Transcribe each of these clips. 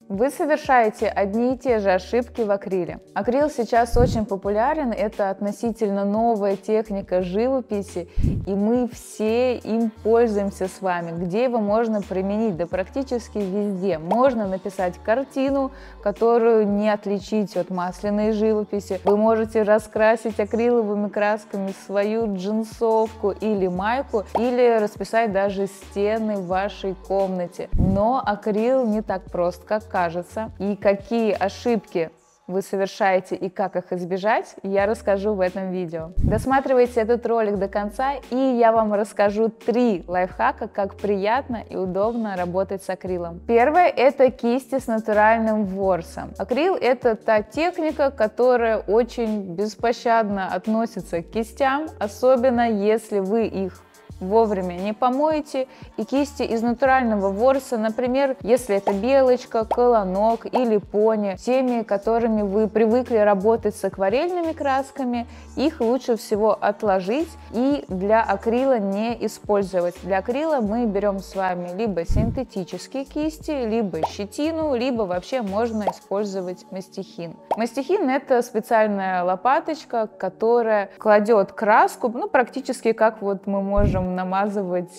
Вы совершаете одни и те же ошибки в акриле. Акрил сейчас очень популярен, это относительно новая техника живописи, и мы все им пользуемся с вами. Где его можно применить? Да практически везде. Можно написать картину, которую не отличить от масляной живописи. Вы можете раскрасить акриловыми красками свою джинсовку или майку, или расписать даже стены в вашей комнате. Но акрил не так прост, как кажется. И какие ошибки вы совершаете и как их избежать, я расскажу в этом видео. Досматривайте этот ролик до конца, и я вам расскажу 3 лайфхака, как приятно и удобно работать с акрилом. Первое – это кисти с натуральным ворсом. Акрил – это та техника, которая очень беспощадно относится к кистям, особенно если вы их вовремя не помоете, и кисти из натурального ворса, например, если это белочка, колонок или пони, теми, которыми вы привыкли работать с акварельными красками, их лучше всего отложить и для акрила не использовать. Для акрила мы берем с вами либо синтетические кисти, либо щетину, либо вообще можно использовать мастихин. Мастихин – это специальная лопаточка, которая кладет краску, практически как вот мы можем намазывать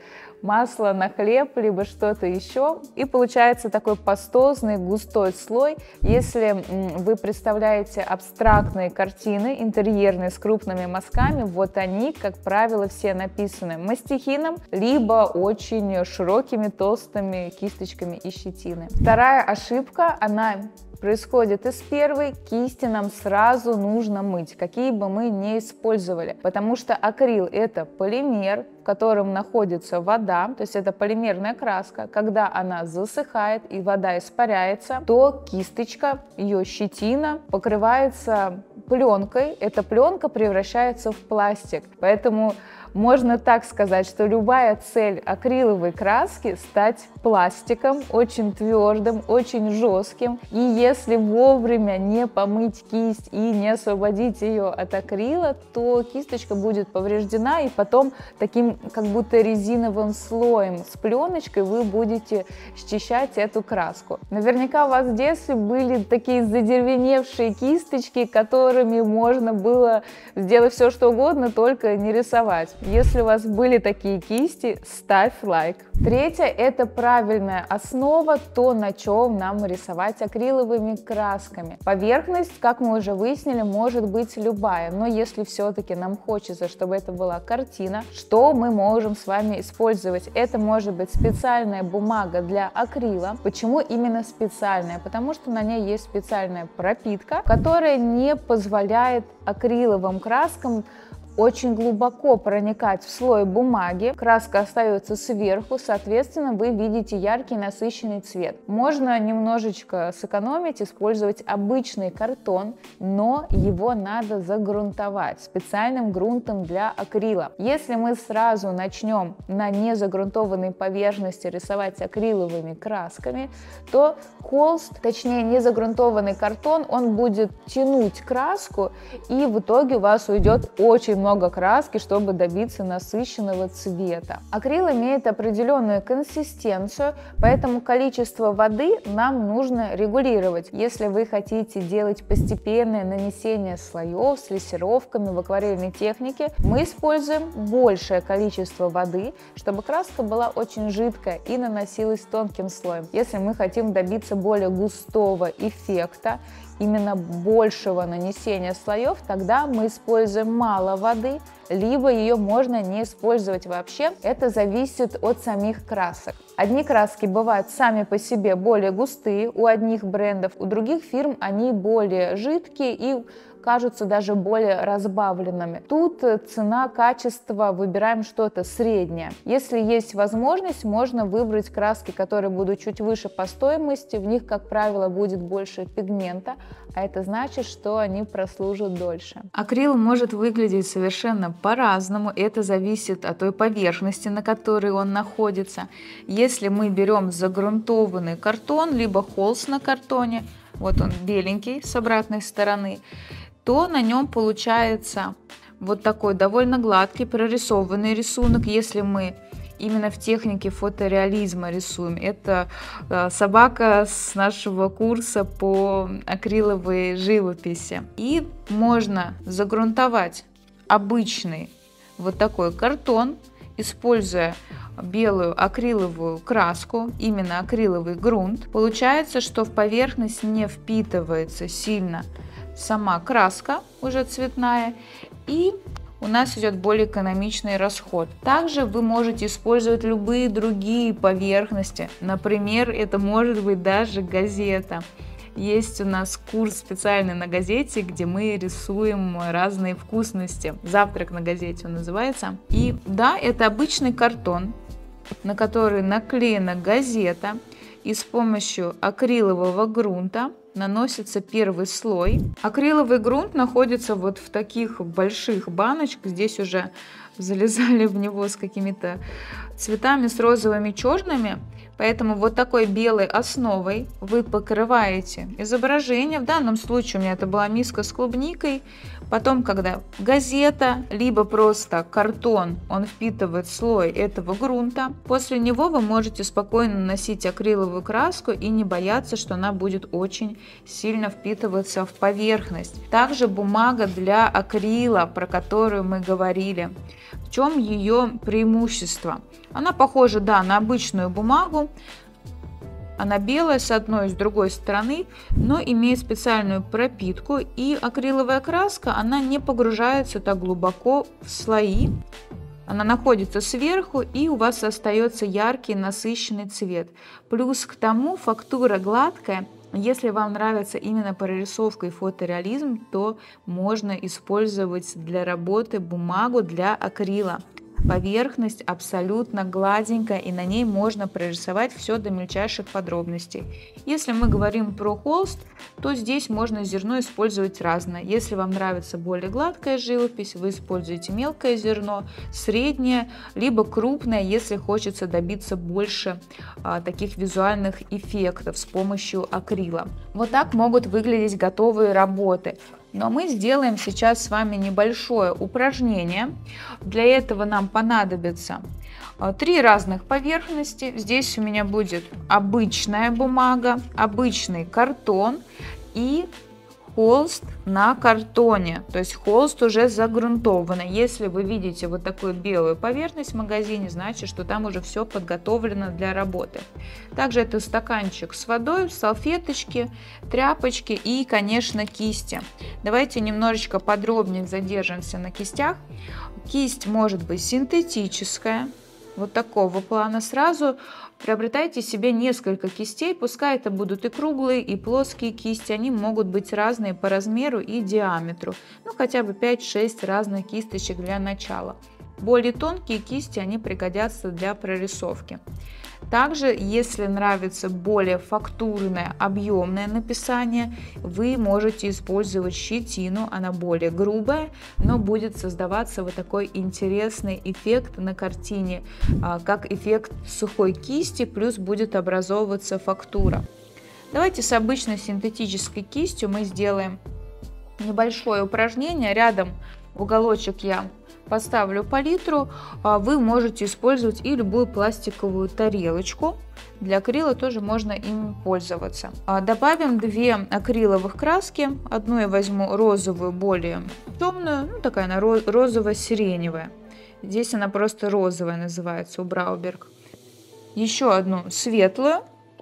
масло на хлеб, либо что-то еще, и получается такой пастозный густой слой. Если вы представляете абстрактные картины интерьерные с крупными мазками, вот они, как правило, все написаны мастихином, либо очень широкими толстыми кисточками и щетины. Вторая ошибка, она происходит из первой. Кисти нам сразу нужно мыть, какие бы мы ни использовали, потому что акрил – это полимер, в котором находится вода, то есть это полимерная краска. Когда она засыхает и вода испаряется, то кисточка, ее щетина покрывается пленкой, эта пленка превращается в пластик, поэтому можно так сказать, что любая цель акриловой краски – стать пластиком, очень твердым, очень жестким. И если вовремя не помыть кисть и не освободить ее от акрила, то кисточка будет повреждена, и потом таким как будто резиновым слоем с пленочкой вы будете счищать эту краску. Наверняка у вас в детстве были такие задервеневшие кисточки, которыми можно было сделать все, что угодно, только не рисовать. Если у вас были такие кисти, ставь лайк. Третье – это правильная основа, то, на чем нам рисовать акриловыми красками. Поверхность, как мы уже выяснили, может быть любая, но если все-таки нам хочется, чтобы это была картина, что мы можем с вами использовать? Это может быть специальная бумага для акрила. Почему именно специальная? Потому что на ней есть специальная пропитка, которая не позволяет акриловым краскам очень глубоко проникать в слой бумаги. Краска остается сверху, соответственно, вы видите яркий насыщенный цвет. Можно немножечко сэкономить, использовать обычный картон, но его надо загрунтовать специальным грунтом для акрила. Если мы сразу начнем на незагрунтованной поверхности рисовать акриловыми красками, то холст, точнее незагрунтованный картон, он будет тянуть краску, и в итоге у вас уйдет очень много краски, чтобы добиться насыщенного цвета. Акрил имеет определенную консистенцию, поэтому количество воды нам нужно регулировать. Если вы хотите делать постепенное нанесение слоев с лессировками в акварельной технике, мы используем большее количество воды, чтобы краска была очень жидкая и наносилась тонким слоем. Если мы хотим добиться более густого эффекта, именно большего нанесения слоев, тогда мы используем мало воды, либо ее можно не использовать вообще. Это зависит от самих красок. Одни краски бывают сами по себе более густые у одних брендов, у других фирм они более жидкие и кажутся даже более разбавленными. Тут цена, качество, выбираем что-то среднее. Если есть возможность, можно выбрать краски, которые будут чуть выше по стоимости, в них, как правило, будет больше пигмента, а это значит, что они прослужат дольше. Акрил может выглядеть совершенно по-разному, это зависит от той поверхности, на которой он находится. Если мы берем загрунтованный картон, либо холст на картоне, вот он беленький с обратной стороны, то на нем получается вот такой довольно гладкий прорисованный рисунок. Если мы именно в технике фотореализма рисуем. Это собака с нашего курса по акриловой живописи. И можно загрунтовать обычный вот такой картон, используя белую акриловую краску, именно акриловый грунт. Получается, что в поверхность не впитывается сильно сама краска, уже цветная, и у нас идет более экономичный расход. Также вы можете использовать любые другие поверхности. Например, это может быть даже газета. Есть у нас курс специальный на газете, где мы рисуем разные вкусности. «Завтрак на газете» он называется. И да, это обычный картон, на который наклеена газета, и с помощью акрилового грунта наносится первый слой. Акриловый грунт находится вот в таких больших баночках. Здесь уже залезали в него с какими-то цветами, с розовыми, черными. Поэтому вот такой белой основой вы покрываете изображение. В данном случае у меня это была миска с клубникой. Потом, когда газета, либо просто картон, он впитывает слой этого грунта. После него вы можете спокойно наносить акриловую краску и не бояться, что она будет очень сильно впитываться в поверхность. Также бумага для акрила, про которую мы говорили. В чем ее преимущество? Она похожа, да, на обычную бумагу. Она белая с одной и с другой стороны, но имеет специальную пропитку. И акриловая краска, она не погружается так глубоко в слои. Она находится сверху, и у вас остается яркий насыщенный цвет. Плюс к тому фактура гладкая. Если вам нравится именно прорисовка и фотореализм, то можно использовать для работы бумагу для акрила. Поверхность абсолютно гладенькая, и на ней можно прорисовать все до мельчайших подробностей. Если мы говорим про холст, то здесь можно зерно использовать разное. Если вам нравится более гладкая живопись, вы используете мелкое зерно, среднее, либо крупное, если хочется добиться больше таких визуальных эффектов с помощью акрила. Вот так могут выглядеть готовые работы. Но мы сделаем сейчас с вами небольшое упражнение. Для этого нам понадобится 3 разных поверхности. Здесь у меня будет обычная бумага, обычный картон и холст на картоне, то есть холст уже загрунтованный. Если вы видите вот такую белую поверхность в магазине, значит, что там уже все подготовлено для работы. Также это стаканчик с водой, салфеточки, тряпочки и, конечно, кисти. Давайте немножечко подробнее задержимся на кистях. Кисть может быть синтетическая, вот такого плана. Сразу приобретайте себе несколько кистей, пускай это будут и круглые, и плоские кисти, они могут быть разные по размеру и диаметру, ну хотя бы 5-6 разных кисточек для начала. Более тонкие кисти, они пригодятся для прорисовки. Также, если нравится более фактурное, объемное написание, вы можете использовать щетину, она более грубая, но будет создаваться вот такой интересный эффект на картине, как эффект сухой кисти, плюс будет образовываться фактура. Давайте с обычной синтетической кистью мы сделаем небольшое упражнение. Рядом в уголочек я поставлю палитру. Вы можете использовать и любую пластиковую тарелочку. Для акрила тоже можно им пользоваться. Добавим 2 акриловых краски. Одну я возьму розовую, более темную, ну, такая она розово-сиреневая. Здесь она просто розовая называется у Брауберг. Еще одну светлую.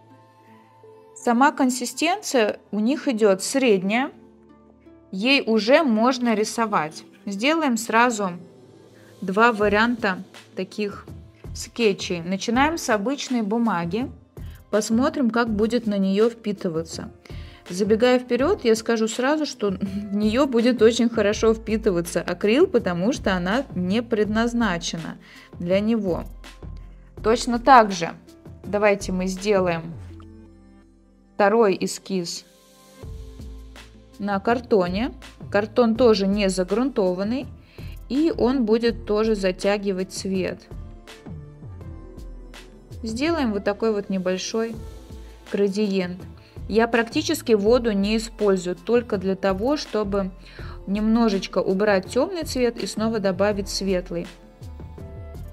Сама консистенция у них идет средняя. Ей уже можно рисовать. Сделаем сразу 2 варианта таких скетчей. Начинаем с обычной бумаги. Посмотрим, как будет на нее впитываться. Забегая вперед, я скажу сразу, что в нее будет очень хорошо впитываться акрил, потому что она не предназначена для него. Точно так же давайте мы сделаем второй эскиз на картоне. Картон тоже не загрунтованный, и он будет тоже затягивать цвет. Сделаем вот такой вот небольшой градиент. Я практически воду не использую, только для того, чтобы немножечко убрать темный цвет и снова добавить светлый.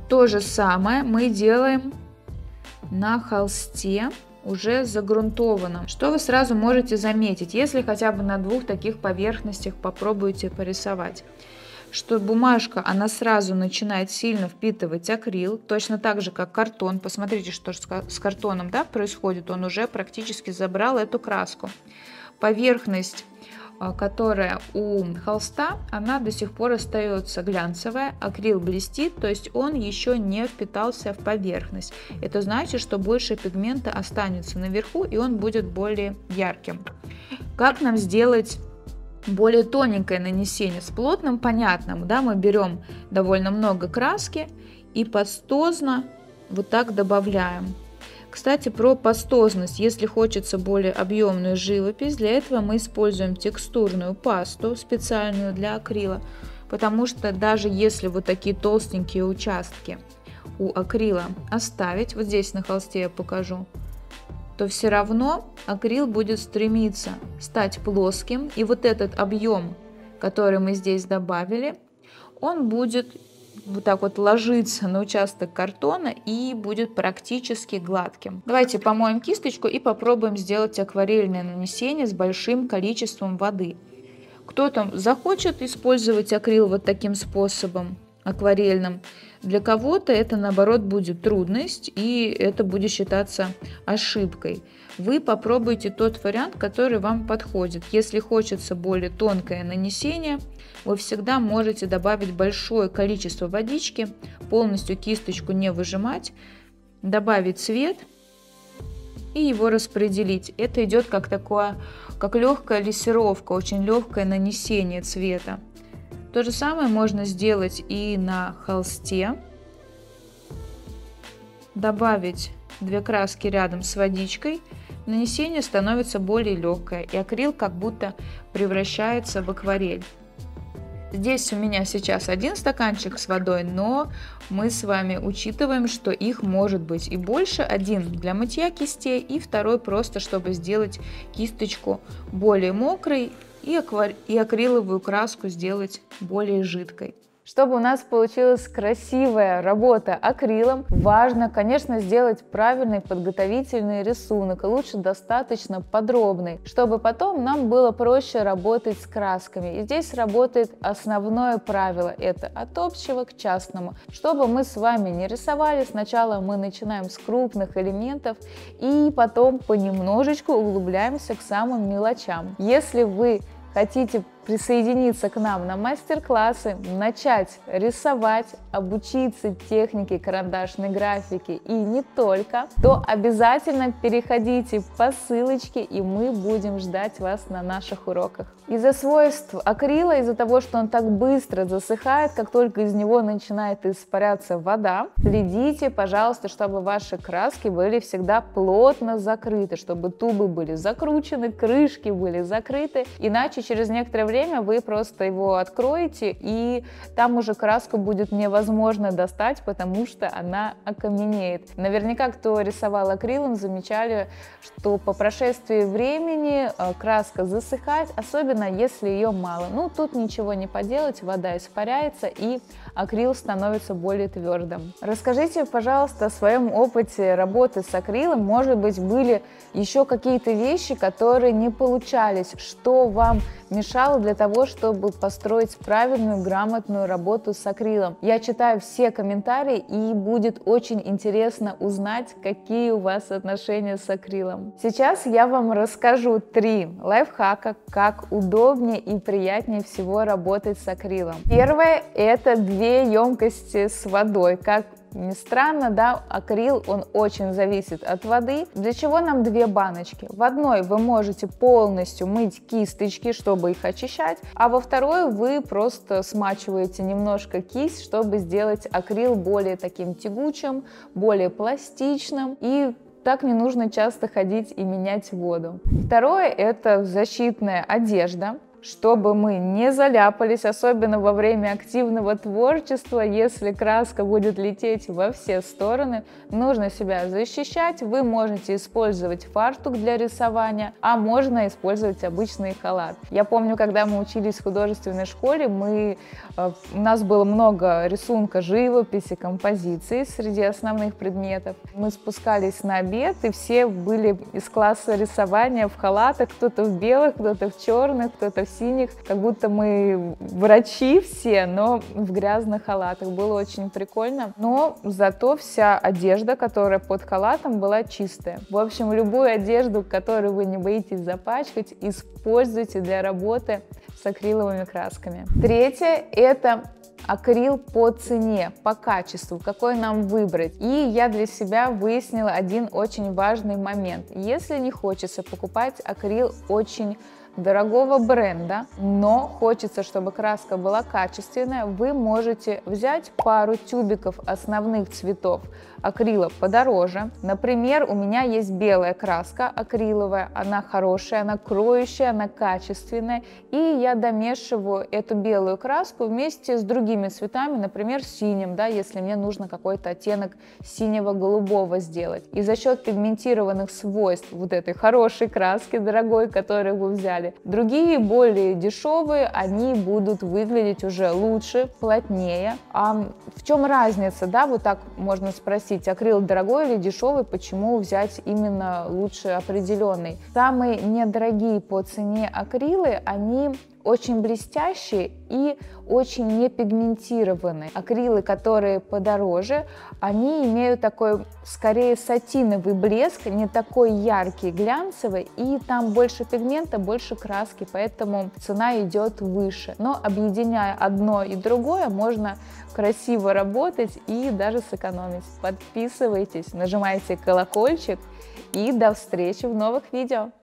То же самое мы делаем на холсте, уже загрунтованном. Что вы сразу можете заметить, если хотя бы на двух таких поверхностях попробуете порисовать? Что бумажка, она сразу начинает сильно впитывать акрил, точно так же, как картон. Посмотрите, что с картоном, да, происходит. Он уже практически забрал эту краску. Поверхность, которая у холста, она до сих пор остается глянцевая, акрил блестит, то есть он еще не впитался в поверхность. Это значит, что больше пигмента останется наверху, и он будет более ярким. Как нам сделать более тоненькое нанесение? С плотным понятным, да, мы берем довольно много краски и пастозно вот так добавляем. Кстати, про пастозность. Если хочется более объемную живопись, для этого мы используем текстурную пасту специальную для акрила, потому что даже если вот такие толстенькие участки у акрила оставить, вот здесь на холсте я покажу, то все равно акрил будет стремиться стать плоским, и вот этот объем, который мы здесь добавили, он будет вот так вот ложиться на участок картона и будет практически гладким. Давайте помоем кисточку и попробуем сделать акварельное нанесение с большим количеством воды. Кто-то захочет использовать акрил вот таким способом, акварельным. Для кого-то это, наоборот, будет трудность, и это будет считаться ошибкой. Вы попробуйте тот вариант, который вам подходит. Если хочется более тонкое нанесение, вы всегда можете добавить большое количество водички, полностью кисточку не выжимать, добавить цвет и его распределить. Это идет как легкая лессировка, очень легкое нанесение цвета. То же самое можно сделать и на холсте. Добавить две краски рядом с водичкой. Нанесение становится более легкое, и акрил как будто превращается в акварель. Здесь у меня сейчас один стаканчик с водой, но мы с вами учитываем, что их может быть и больше. Один для мытья кистей, и второй просто, чтобы сделать кисточку более мокрой и акриловую краску сделать более жидкой. Чтобы у нас получилась красивая работа акрилом, важно, конечно, сделать правильный подготовительный рисунок, лучше достаточно подробный, чтобы потом нам было проще работать с красками. И здесь работает основное правило, это от общего к частному. Чтобы мы с вами не рисовали, сначала мы начинаем с крупных элементов и потом понемножечку углубляемся к самым мелочам. Если вы хотите присоединиться к нам на мастер-классы, начать рисовать, обучиться технике карандашной графики и не только, то обязательно переходите по ссылочке, и мы будем ждать вас на наших уроках. Из-за свойств акрила, из-за того, что он так быстро засыхает, как только из него начинает испаряться вода, следите, пожалуйста, чтобы ваши краски были всегда плотно закрыты, чтобы тубы были закручены, крышки были закрыты, иначе через некоторое время вы просто его откроете, и там уже краску будет невозможно достать, потому что она окаменеет. Наверняка, кто рисовал акрилом, замечали, что по прошествии времени краска засыхает, особенно если ее мало. Ну, тут ничего не поделать, вода испаряется, и акрил становится более твердым. Расскажите, пожалуйста, о своем опыте работы с акрилом. Может быть, были еще какие-то вещи, которые не получались, что вам мешало для того, чтобы построить правильную, грамотную работу с акрилом. Я читаю все комментарии, и будет очень интересно узнать, какие у вас отношения с акрилом. Сейчас я вам расскажу 3 лайфхака, как удобнее и приятнее всего работать с акрилом. Первое – это 2 емкости с водой. Как ни странно, да, акрил, он очень зависит от воды. Для чего нам 2 баночки? В одной вы можете полностью мыть кисточки, чтобы их очищать, а во второй вы просто смачиваете немножко кисть, чтобы сделать акрил более таким тягучим, более пластичным, и так не нужно часто ходить и менять воду. Второе – это защитная одежда, Чтобы мы не заляпались, особенно во время активного творчества, если краска будет лететь во все стороны, нужно себя защищать. Вы можете использовать фартук для рисования, а можно использовать обычный халат. Я помню, когда мы учились в художественной школе, у нас было много рисунка, живописи, композиции среди основных предметов. Мы спускались на обед, и все были из класса рисования в халатах, кто-то в белых, кто-то в черных, кто-то в синих, как будто мы врачи все, но в грязных халатах. Было очень прикольно, но зато вся одежда, которая под халатом, была чистая. В общем, любую одежду, которую вы не боитесь запачкать, используйте для работы с акриловыми красками. Третье – это акрил по цене, по качеству, какой нам выбрать. И я для себя выяснила один очень важный момент. Если не хочется покупать акрил очень дорогого бренда, но хочется, чтобы краска была качественная, вы можете взять пару тюбиков основных цветов акрила подороже. Например, у меня есть белая краска акриловая, она хорошая, она кроющая, она качественная, и я домешиваю эту белую краску вместе с другими цветами, например, синим, да, если мне нужно какой-то оттенок синего-голубого сделать. И за счет пигментированных свойств вот этой хорошей краски, дорогой, которую вы взяли, другие, более дешевые, они будут выглядеть уже лучше, плотнее. А в чем разница, да, вот так можно спросить, акрил дорогой или дешевый, почему взять именно лучше определенный? Самые недорогие по цене акрилы, они очень блестящие и очень непигментированные. Акрилы, которые подороже, они имеют такой, скорее, сатиновый блеск, не такой яркий, глянцевый, и там больше пигмента, больше краски, поэтому цена идет выше. Но объединяя одно и другое, можно красиво работать и даже сэкономить. Подписывайтесь, нажимайте колокольчик, и до встречи в новых видео!